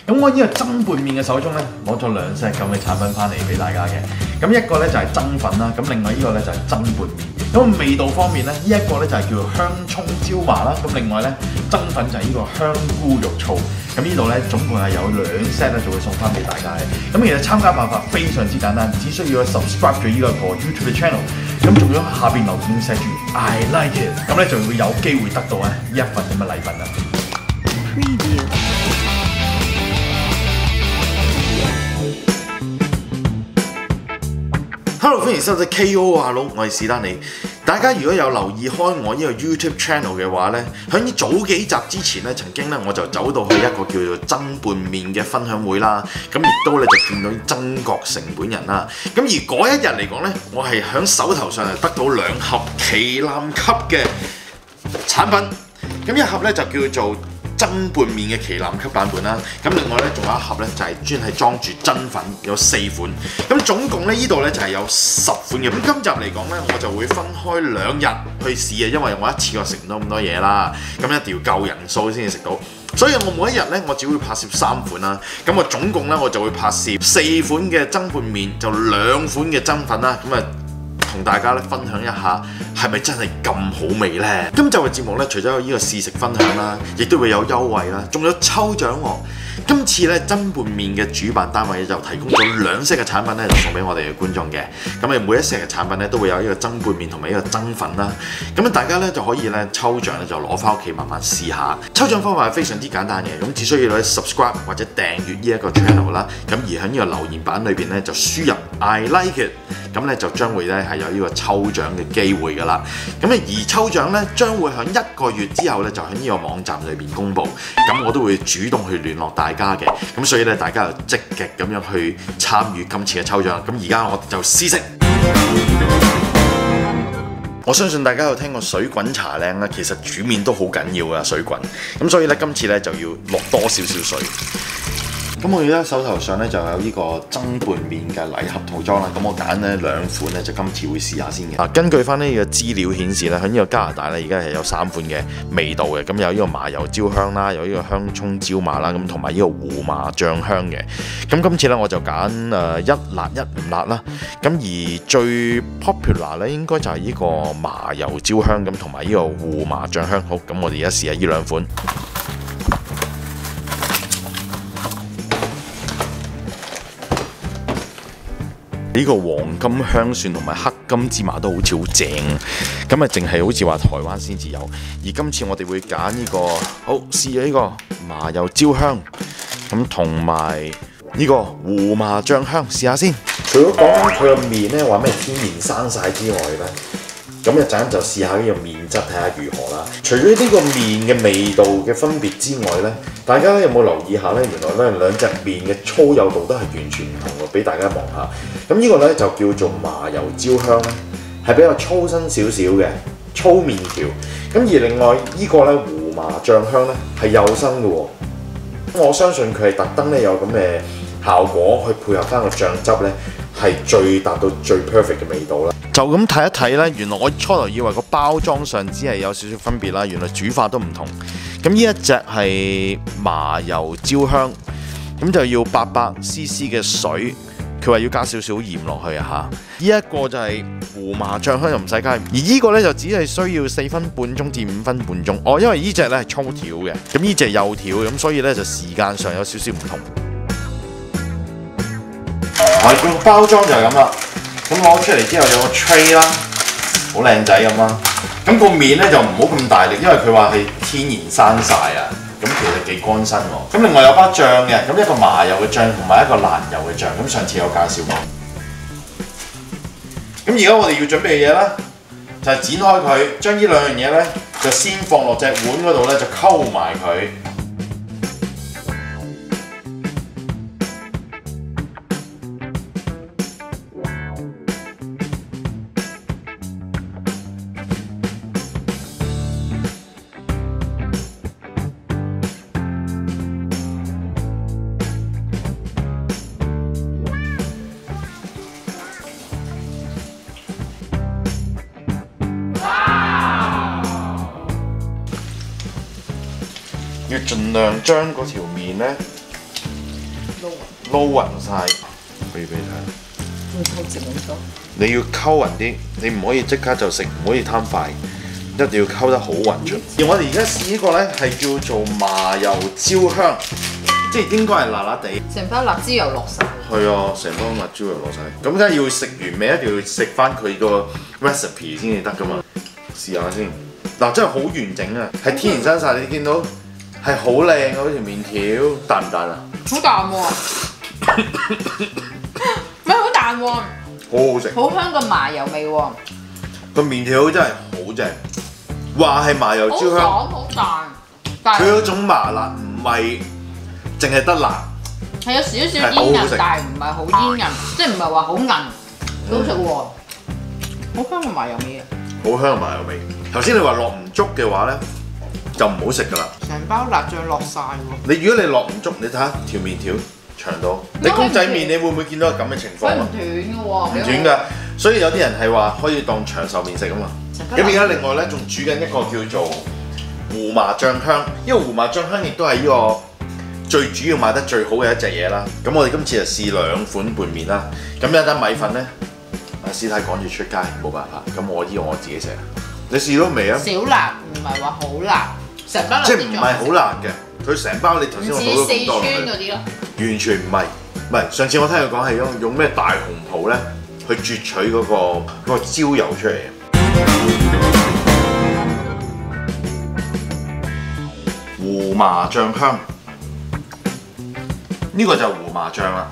咁我呢個蒸拌麵嘅手中咧，攞咗兩 set 咁嘅產品翻嚟俾大家嘅。咁一個咧就係蒸粉啦，咁另外呢個咧就係蒸拌麵。咁味道方面咧，呢一個咧就係叫做香葱椒麻啦，咁另外咧蒸粉就係呢個香菇肉燥。咁呢度咧總共係有兩 set 咧，就會送翻俾大家嘅。咁其實參加辦法非常之簡單，只需要 subscribe 咗呢個 YouTube 嘅 channel， 咁仲要下邊留言寫住 I like it， 咁咧就會有機會得到呢一份咁嘅禮品啦。Hello， 歡迎收睇 KO 啊，佬，我係史丹利。大家如果有留意開我呢個 YouTube channel 嘅話呢，喺早幾集之前呢，曾經呢我就走到去一個叫做蒸拌麵嘅分享會啦，咁亦都咧就見到曾國成本人啦。咁而嗰一日嚟講呢，我係喺手頭上係得到兩盒旗艦級嘅產品，咁一盒呢就叫做蒸拌麵嘅旗艦級版本啦，咁另外咧仲有一盒咧就係專係裝住真粉，有4款，咁總共咧呢度咧就係有10款嘅。咁今集嚟講咧，我就會分開2日去試嘅，因為我一次過食唔到咁多嘢啦，咁一定要夠人數先至食到，所以我每一日咧我只會拍攝3款啦，咁我總共咧我就會拍攝4款嘅蒸拌麵，就2款嘅蒸粉啦，咁啊同大家咧分享一下係咪真係咁好味呢？今集嘅節目咧，除咗有呢個試食分享啦，亦都會有優惠啦，仲有抽獎喎。今次咧蒸拌麵嘅主辦單位就提供咗2 set 嘅產品咧，就送俾我哋嘅觀眾嘅。咁每一 set 嘅產品咧都會有呢個蒸拌麵同埋呢個蒸粉啦。咁大家咧就可以咧抽獎咧就攞翻屋企慢慢試下。抽獎方法係非常之簡單嘅，咁只需要咧 subscribe 或者訂閱呢一個 channel 啦。咁而喺呢個留言板裏邊咧就輸入 I like it， 咁咧就將會咧係有呢個抽獎嘅機會㗎啦。咁而抽獎咧將會喺1個月之後咧就喺呢個網站裏邊公佈。咁我都會主動去聯絡大家嘅，咁所以咧大家就積極咁樣去參與今次嘅抽獎。咁而家我就試食。我相信大家有聽過水滾茶靚啦，其實煮麵都好緊要㗎水滾，咁所以咧今次咧就要落多少少水。咁我而家手頭上咧就有呢個蒸拌麵嘅禮盒套裝啦，咁我揀咧2款咧就今次會試下先嘅。根據翻呢個資料顯示咧，喺呢個加拿大咧而家係有3款嘅味道嘅，咁有呢個麻油焦香啦，有呢個香葱椒麻啦，咁同埋呢個胡麻醬香嘅。咁今次咧我就揀1辣1唔辣啦。咁而最 popular 咧應該就係呢個麻油焦香咁同埋呢個胡麻醬香。好，咁我哋而家試下呢2款。呢個黃金香蒜同埋黑金芝麻都好似好正，咁啊淨係好似話台灣先至有，而今次我哋會揀呢個，好試下呢個麻油焦香，咁同埋呢個胡麻醬香，試下先。除咗講緊佢個麵咧話咩天然生晒之外咧，咁一陣就試下呢個麵質睇下如何啦。除咗呢個麵嘅味道嘅分別之外咧，大家有冇留意下咧？原來咧2隻麵嘅粗幼度都係完全唔同嘅，俾大家望下。咁呢個咧就叫做麻油焦香咧，係比較粗身少少嘅粗麵條。咁而另外呢個咧胡麻醬香咧係幼身嘅喎。我相信佢係特登咧有咁嘅效果去配合翻個醬汁咧，係達到最 perfect 嘅味道啦。就咁睇一睇咧，原來我初頭以為個包裝上只係有少少分別啦，原來煮法都唔同。咁呢一隻係麻油焦香，咁就要800cc 嘅水。佢話要加少少鹽落去啊嚇！呢一個就係胡麻醬香就唔使加，而呢個咧就只係需要4分半鐘至5分半鐘。哦，因為呢隻咧係粗條嘅，咁呢隻幼條，咁所以咧就時間上有少少唔同。外觀包裝就係咁啦，咁攞出嚟之後有個 tray 啦，好靚仔咁啦。咁個麵咧就唔好咁大力，因為佢話係天然生晒啊。咁其實幾乾身喎。咁另外有包醬嘅，咁一個麻油嘅醬同埋一個辣油嘅醬。咁上次有介紹過。咁而家我哋要準備嘅嘢咧，就係剪開佢，將呢2樣嘢咧就先放落隻碗嗰度咧，就溝埋佢。要盡量將嗰條麵咧撈勻晒，可以俾你睇。 唔夠食咁多。 你要溝勻啲，你唔可以即刻就食，唔可以貪快，一定要溝得好勻出。而我哋而家試呢個咧係叫做麻油焦香，即係應該係辣辣地。 成包辣椒油落晒。 係啊，成包辣椒油落晒。咁梗係要食完味，一定要食翻佢個 recipe 先至得噶嘛。試下先，嗱真係好完整啊，係天然生晒，你見到係好靚啊！嗰條麵條彈唔彈啊？ 好彈喎，唔係好彈喎， 好好食， 好香個麻油味喎， 個麵條真係好正，話係麻油焦香， 好彈，但係佢嗰種麻辣唔係淨係得辣， 係有少少煙韌，但係唔係好煙韌，即係唔係話好韌，好食喎，好香個麻油味啊！ 好香麻油味。頭先你話落唔足嘅話咧，就唔好食㗎啦。 成包辣醬落晒喎。 如果你落唔足，你睇下條麵條長到，你公仔麵你會唔會見到咁嘅情況啊？ 唔斷嘅喎， 唔斷㗎，所以有啲人係話可以當長壽麵食啊嘛。咁而家另外咧仲煮緊一個叫做胡麻醬香，因為胡麻醬香亦都係呢個最主要賣得最好嘅一隻嘢啦。咁我哋今次就試兩款拌麵啦。咁有一單米粉咧，阿師太趕住出街，冇辦法。咁我我自己食。你試到未啊？ 少辣，唔係話好辣，成包辣椒即係唔係好辣嘅，佢成包你頭先我倒咗咁多落去， 四川嗰啲咯， 完全唔係。唔係上次我聽佢講係用咩大紅袍咧去啜取嗰個焦油出嚟嘅。胡麻醬香，呢個就胡麻醬啦。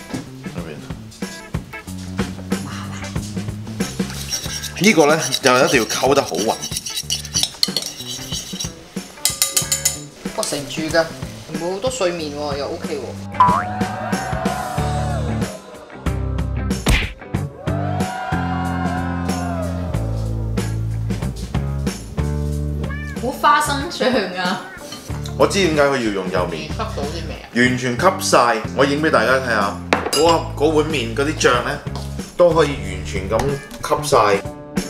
呢個咧就一定要溝得好勻。 哇，成住㗎，唔會好多碎面喎，又 OK 喎。好花生醬啊！ 我知點解佢要用幼麵， 吸到啲味啊！ 完全吸晒。我影俾大家睇下，嗰碗麵嗰啲醬咧都可以完全咁吸晒。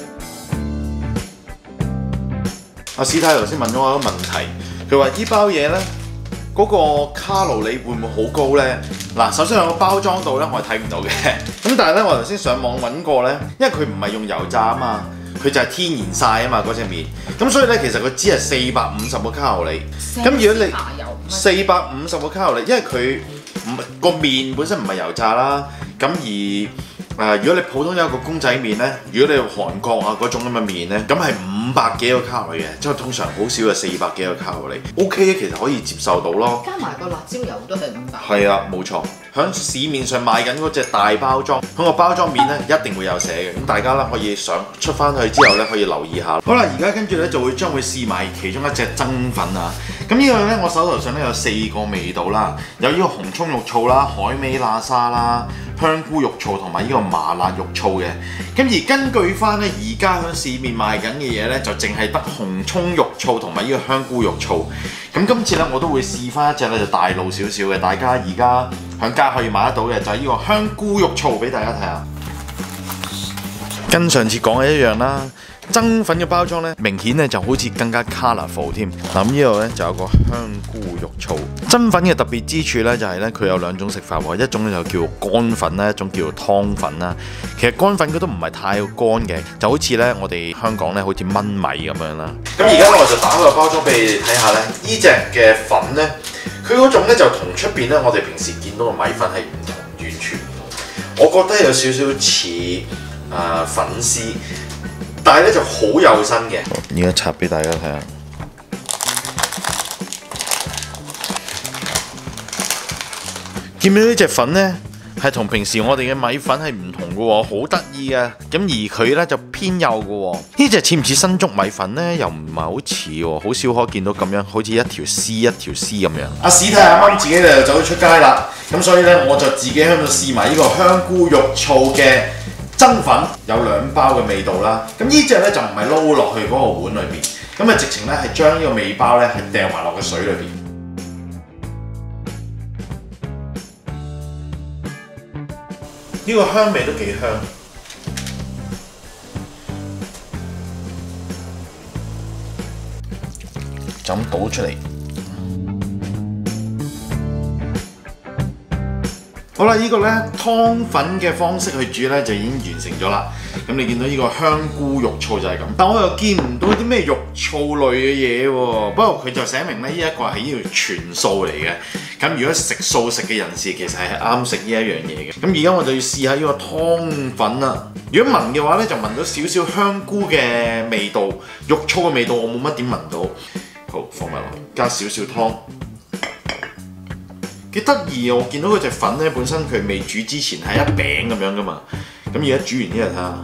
阿史太頭先問咗我一個問題，佢話依包嘢咧嗰個卡路里會唔會好高咧？嗱，首先喺個包裝度咧，我係睇唔到嘅。咁但係咧，我頭先上網揾過咧，因為佢唔係用油炸啊嘛，佢就係天然曬啊嘛嗰隻麵。咁所以咧，其實佢只係450個卡路里。咁如果你450個卡路里，因為佢個麵本身唔係油炸啦，咁而如果你普通有一個公仔麵咧，如果你韓國啊嗰種咁嘅麵咧，咁係500幾個卡路里嘅，即係通常好少係400幾個卡路里。OK， 其實可以接受到咯。 加埋個辣椒油都係500。 係啊，冇錯。喺市面上賣緊嗰隻大包裝，喺個包裝面咧一定會有寫嘅。咁大家咧可以出翻去之後咧可以留意下。好啦，而家跟住咧就會將會試埋其中一隻蒸粉啊。咁呢個咧我手頭上咧有4個味道啦，有呢個紅葱肉醋啦、海味辣沙啦、香菇肉醋同埋呢個麻辣肉醋嘅。咁而根據翻咧而家喺市面賣緊嘅嘢咧，就淨係得紅葱肉醋同埋呢個香菇肉醋。咁今次咧我都會試翻一隻咧就大路少少嘅，大家而家響街可以買得到嘅就係呢個香菇肉醋俾大家睇下。跟上次講嘅一樣啦，蒸粉嘅包裝咧明顯咧就好似更加 colourful 添。嗱，咁呢度咧就有個香菇肉醋。蒸粉嘅特別之處咧就係咧佢有兩種食法喎，一種咧就叫乾粉啦，一種叫湯粉啦。其實乾粉佢都唔係太乾嘅，就好似咧我哋香港咧好似燜米咁樣啦。咁而家咧我就打開個包裝俾你哋睇下咧，呢隻嘅粉咧，佢嗰種咧就同出邊咧我哋平時見到嘅米粉係唔同，完全唔同。我覺得有少少似粉絲，但係咧就好幼身嘅。而家拆俾大家睇下，見唔見呢隻粉咧？係同平時我哋嘅米粉係唔同嘅喎，好得意啊！咁而佢咧就偏幼嘅喎。呢隻似唔似新竹米粉咧？又唔係好似喎，好少可見到咁樣，好似一條絲一條絲咁樣。阿史太啱啱自己就走咗出街啦，咁所以咧我就自己喺度試埋呢個香菇肉醋嘅蒸粉，有2包嘅味道啦。咁呢隻咧就唔係撈落去嗰個碗裏邊，咁啊直情咧係將呢個味包咧係掉埋落個水裏邊。呢個香味都幾香，就咁倒出嚟。 好啦，呢個呢湯粉嘅方式去煮呢，就已經完成咗啦。咁你見到呢個香菇肉燥就係咁，但我又見唔到啲咩肉燥類嘅嘢喎。不過佢就寫明呢，呢一個係呢條全素嚟嘅。咁如果食素食嘅人士，其實係啱食呢一樣嘢嘅。咁而家我就要試下呢個湯粉啦。如果聞嘅話呢，就聞到少少香菇嘅味道，肉燥嘅味道我冇乜點聞到。好，放埋落去，加少少湯。幾得意啊！我見到嗰隻粉咧，本身佢未煮之前係一餅咁樣噶嘛。咁而家煮完之後睇下，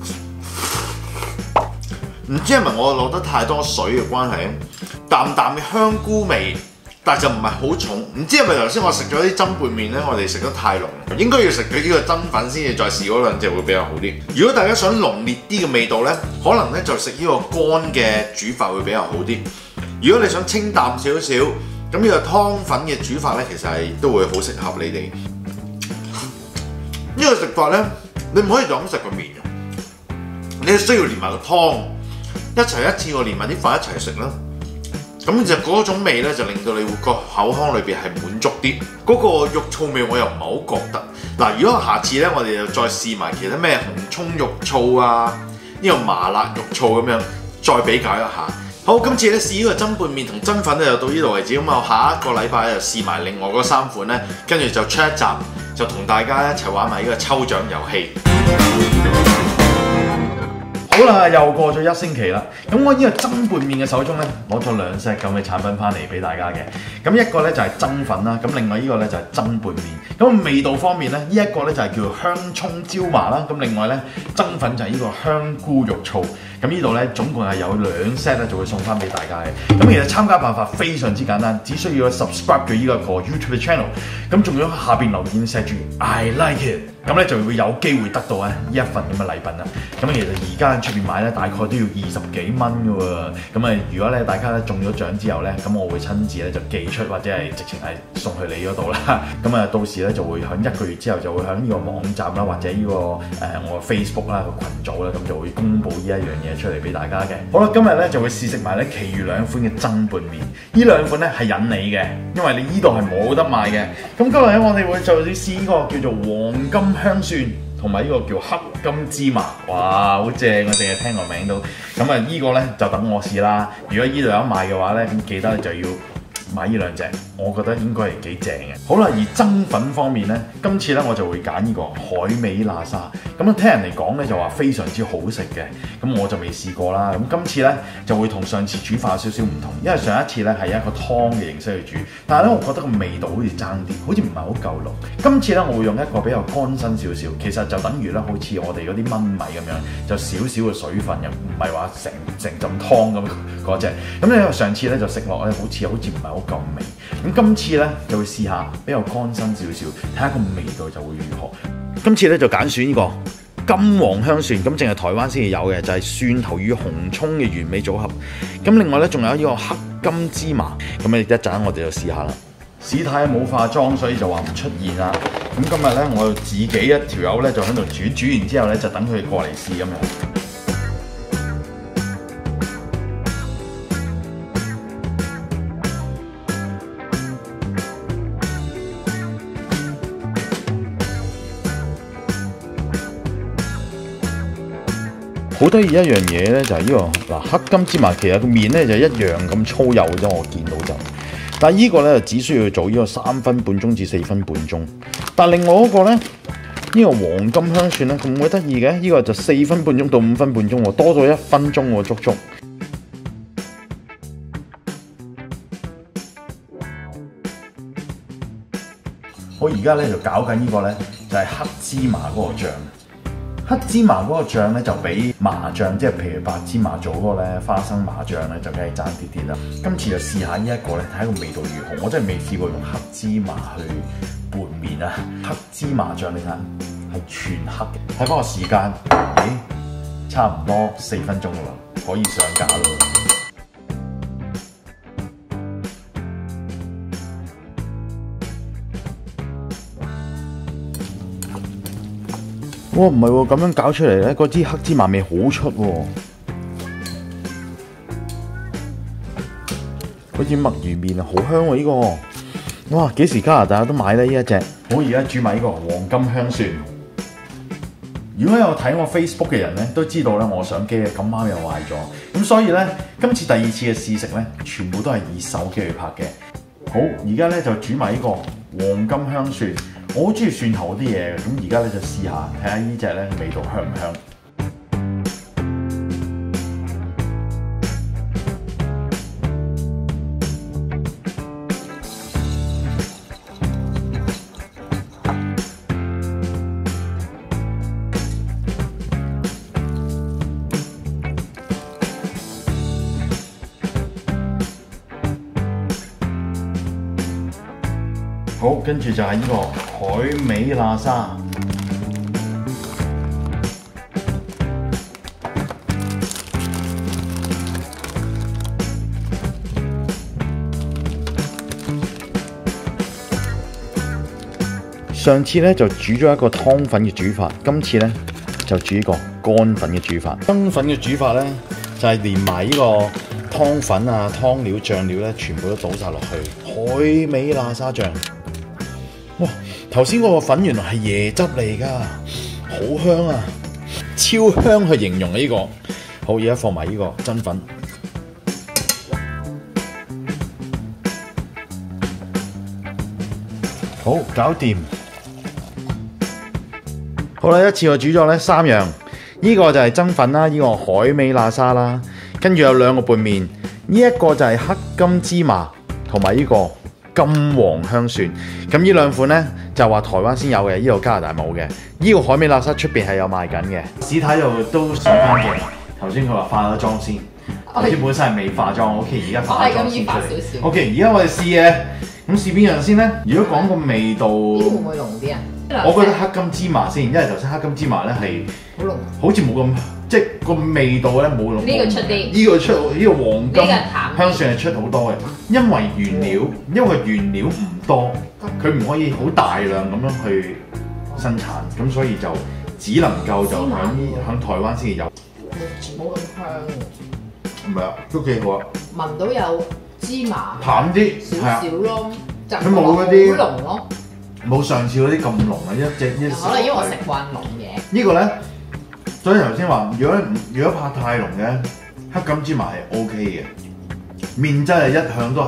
唔知係咪我落得太多水嘅關係，淡淡嘅香菇味，但係就唔係好重。唔知係咪頭先我食咗啲蒸拌麵咧，我哋食得太濃，應該要食佢呢個真粉先至再試嗰兩隻會比較好啲。如果大家想濃烈啲嘅味道咧，可能咧就食呢個乾嘅煮法會比較好啲。如果你想清淡少少，咁呢個湯粉嘅煮法咧，其實係都會好適合你哋。呢個食法咧，你唔可以就咁食個麵，你係需要連埋個湯一次過連埋啲飯一齊食啦。咁就嗰種味咧，就令到你會個口腔裏邊係滿足啲。嗰個肉燥味我又唔係好覺得。嗱，如果下次咧，我哋就再試埋其他咩紅葱肉燥啊，呢個麻辣肉燥咁樣，再比較一下。好，今次咧試呢個蒸拌麵同蒸粉咧就到呢度為止。咁我下一個禮拜就試埋另外嗰3款咧，跟住就出一集，就同大家一齊玩埋呢個抽獎遊戲。好啦，又過咗1星期啦。咁我呢個蒸拌麵嘅手中咧，攞咗2 set 咁嘅產品翻嚟俾大家嘅。咁一個咧就係蒸粉啦，咁另外呢個咧就係蒸拌麵。咁味道方面咧，呢一個咧就係叫做香葱椒麻啦。咁另外咧蒸粉就係呢個香菇肉燥。咁呢度咧總共係有2 set 咧，就會送翻俾大家嘅。咁其實參加辦法非常之簡單，只需要 subscribe 咗呢個 YouTube channel。咁仲要喺下邊留言寫住 I like it， 咁咧就會有機會得到呢一份咁嘅禮品啦。咁其實而家喺出邊買咧，大概都要20幾蚊嘅喎。咁啊，如果咧大家咧中咗獎之後咧，咁我會親自咧就寄出或者係直情係送去你嗰度啦。咁啊，到時咧就會喺1個月之後就會喺呢個網站啦，或者呢個我 Facebook 啦個群組啦，咁就會公佈呢一樣嘢出嚟俾大家嘅。好啦，今日咧就會試食埋咧其餘2款嘅蒸拌麵。呢2款咧係引你嘅，因為你呢度係冇得賣嘅。咁今日咧我哋會就試呢個叫做黃金香蒜，同埋呢個叫黑金芝麻。哇，好正啊！淨係聽個名都。咁啊，呢個咧就等我試啦。如果呢度有賣嘅話咧，咁記得就要買呢2隻，我覺得應該係幾正嘅。好啦，而蒸粉方面咧，今次咧我就會揀呢個海味喇沙。咁聽人嚟講咧就話非常之好食嘅，咁我就未試過啦。咁今次咧就會同上次煮法有少少唔同，因為上一次咧係一個湯嘅形式去煮，但係咧我覺得個味道好似爭啲，好似唔係好夠濃。今次咧我會用一個比較乾身少少，其實就等於咧好似我哋嗰啲燜米咁樣，就少少嘅水分，又唔係話成浸湯咁嗰隻。咁你上次咧就食落咧好似唔係好夠味。咁今次咧就會試下比較乾身少少，睇下個味道就會如何。今次咧就揀選呢個金黃香蒜，咁淨係台灣先至有嘅，就係蒜頭與紅葱嘅完美組合。咁另外咧仲有呢個黑金芝麻，咁你一陣我哋就試下啦。史太冇化妝，所以就話唔出現啦。咁今日咧我自己一條友咧就喺度煮完之後咧就等佢過嚟試咁樣。好得意一樣嘢咧，就係呢個嗱黑金芝麻，其實個麵咧就一樣咁粗幼啫，我見到就。但係呢個咧就只需要做呢個3分半鐘至4分半鐘。但係另外嗰個咧，呢個黃金香蒜咧咁鬼得意嘅，呢個就4分半鐘到5分半鐘喎，多咗1分鐘喎，足足。我而家咧就搞緊呢個咧，就係黑芝麻嗰個醬。黑芝麻嗰個醬咧就比麻醬，即係譬如白芝麻做嗰個咧花生麻醬咧就梗係爭啲啲啦。今次就試下呢一個咧，睇下個味道如何。我真係未試過用黑芝麻去拌麵啊！黑芝麻醬你睇係全黑嘅。睇翻個時間，咦，差唔多4分鐘啦，可以上架啦。哇，唔係喎，咁樣搞出嚟咧，嗰支黑芝麻味好出喎，好似墨魚麵啊，好香喎呢個。 哇！幾時加拿大都買呢一隻？我而家煮埋呢個黃金香蒜。如果有睇我 Facebook 嘅人咧，都知道咧我相機咁啱又壞咗，咁所以咧今次第二次嘅試食咧，全部都係以手機去拍嘅。好，而家咧就煮埋呢個黃金香蒜。我好中意蒜頭啲嘢嘅，咁而家咧就試下睇下呢隻咧味道香唔香。好，跟住就係呢個海味喇沙。上次咧就煮咗一個湯粉嘅煮法，今次咧就煮一個乾粉嘅煮法。乾粉嘅煮法咧就係連埋呢個湯粉啊、湯料、醬料咧，全部都倒晒落去。海味喇沙醬。哇！頭先嗰個粉原來係椰汁嚟㗎，好香啊，超香去形容呢個。好，而家放埋呢個真粉。好，搞掂。好啦，一次我煮咗咧3樣，呢個就係真粉啦，呢個海味喇沙啦，跟住有2個拌麵，呢一個就係黑金芝麻同埋呢個金黃香蒜。咁呢2款呢，就話台灣先有嘅，呢度加拿大冇嘅。呢個海味喇沙出邊係有賣緊嘅。史太度都上翻鏡，頭先佢話化咗妝先，頭先本身係未化妝 ，OK， 而家化咗妝先出嚟。OK， 而家我哋試嘅，咁試邊樣先呢？如果講個味道， 呢個會唔會濃啲啊？ 我覺得黑金芝麻先，因為頭先黑金芝麻咧係好濃， 好似冇咁，即係個味道咧冇咁。 呢個出啲， 呢個黃金香蒜係出好多嘅，因為原料唔多，佢唔可以好大量咁樣去生產，咁所以就只能夠就響台灣先有。 冇咁香。 唔係啊，都幾好啊。 聞到有芝麻淡啲少少咯，就佢冇嗰啲好濃咯。 冇上次嗰啲咁濃啊，一隻。 可能因為我食慣濃嘢。 呢個咧，所以頭先話，如果怕太濃嘅黑金芝麻係 OK 嘅，麵質係一向都係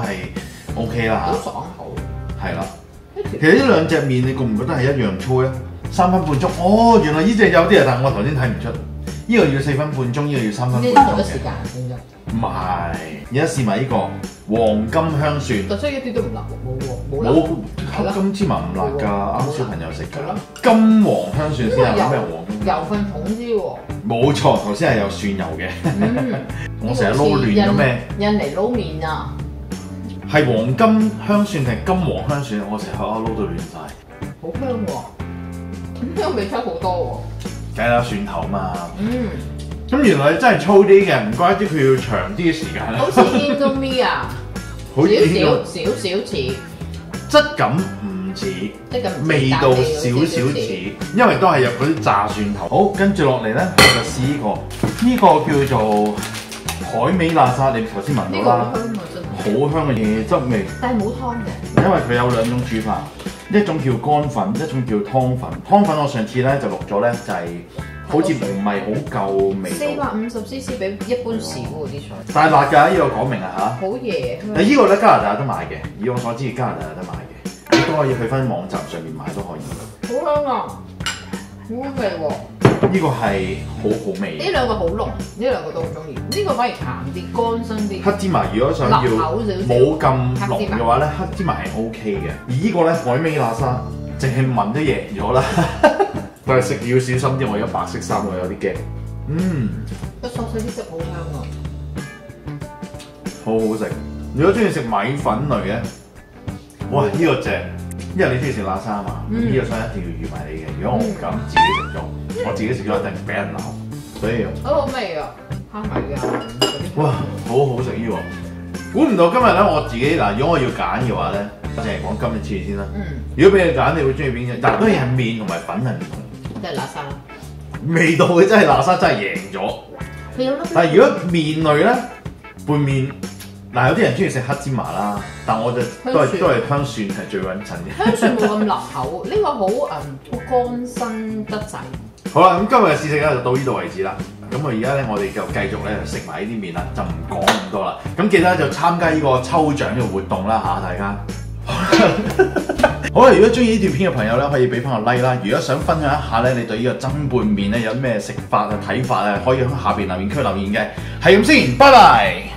OK 啦嚇。 好爽口。係啦，其實呢兩隻麵你覺唔覺得係一樣粗咧？3分半鐘，哦，原來呢隻有啲啊，但係我頭先睇唔出。呢個要4分半鐘，呢個要3分半鐘嘅。呢啲時間先啫。唔係，而家試埋呢個黃金香蒜。特色一啲都唔辣喎，冇黑金芝麻唔辣㗎，啱小朋友食㗎。金黃香蒜先係咩黃金？油分重啲喎。冇錯，頭先係有蒜油嘅。我成日撈亂咗咩？ 印尼撈麵啊！ 係黃金香蒜定金黃香蒜？我成日撈到亂晒。 好香喎！咁香味出好多喎。 梗係啦，蒜頭嘛。咁原來真係粗啲嘅，唔怪之佢要長啲嘅時間咧。好似 Indomie 啊，少少似，質感唔似，味道少少似，因為都係有嗰啲炸蒜頭。好，跟住落嚟咧，我就試呢個叫做海味喇沙，你頭先聞到啦，好香嘅椰汁味， 但係冇湯嘅， 因為佢有2種煮法，一種叫乾粉，一種叫湯粉。湯粉我上次咧就錄咗咧，就係。好似唔係好夠味道。450cc 比一般少喎啲菜。但係辣㗎，呢個講明啊嚇。好嘢。但係呢個咧加拿大有得買嘅，以我所知加拿大有得買嘅，你都可以去翻網站上面買都可以。好香啊！好味喎。呢個係好味。呢2個好濃，呢2個都好中意。呢個反而淡啲、乾身啲。黑芝麻如果想要冇咁濃嘅話咧，黑芝麻係 OK 嘅。而呢個咧海味喇沙，淨係聞都贏咗啦。但係食要小心啲，我而家白色衫我有啲驚。個索士啲汁好香啊，好好食。如果中意食米粉類嘅，哇呢個正，因為你中意食喇沙嘛，呢個想一定要預埋你嘅。如果我唔敢自己食咗，我自己食咗一定俾人鬧。所以好好味啊，蝦米啊，哇好好食呢個。估唔到今日咧我自己嗱，如果我要揀嘅話咧，我淨係講今次先啦。如果俾你揀，你會中意邊隻？但當然係麵同埋粉係唔同。都係喇沙啦，味道嘅真係喇沙真係贏咗。但係如果麵類咧，拌麵嗱，有啲人中意食黑芝麻啦，但我就都係香蒜係最穩陣嘅。 香蒜冇咁腍口，呢個好乾身得滯。 好啦，咁今日嘅試食咧就到呢度為止啦。咁我而家咧，我哋就繼續咧食埋呢啲麵啦，就唔講咁多啦。咁記得就參加呢個抽獎嘅活動啦嚇，大家。好啦，如果中意呢段片嘅朋友咧，可以俾翻個 like 啦。如果想分享一下咧，你對呢個蒸拌麵咧有咩食法啊、睇法啊，可以喺下邊留言區留言嘅。係咁先，拜拜。